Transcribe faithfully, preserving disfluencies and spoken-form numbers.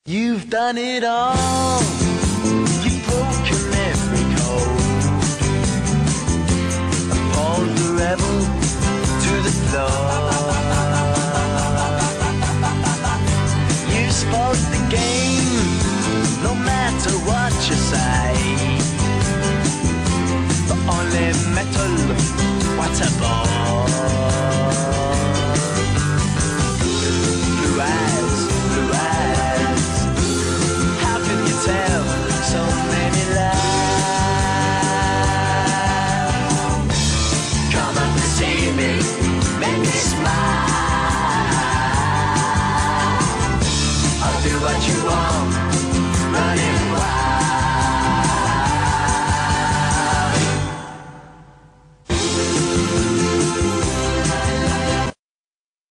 You've done it all. You've broken every code. Appalled the rebel to the floor. You spoke the game, no matter what you say. The only metal, what a ball.